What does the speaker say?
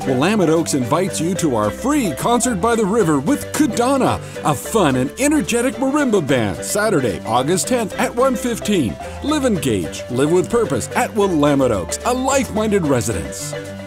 Willamette Oaks invites you to our free Concert by the River with Kudana, a fun and energetic marimba band, Saturday, August 10th at 1:15. Live engaged, live with purpose at Willamette Oaks, a life-minded residence.